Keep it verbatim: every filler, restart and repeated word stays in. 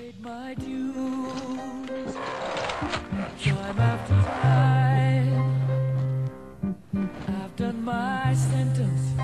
paid my dues, time after time. I've done my sentence.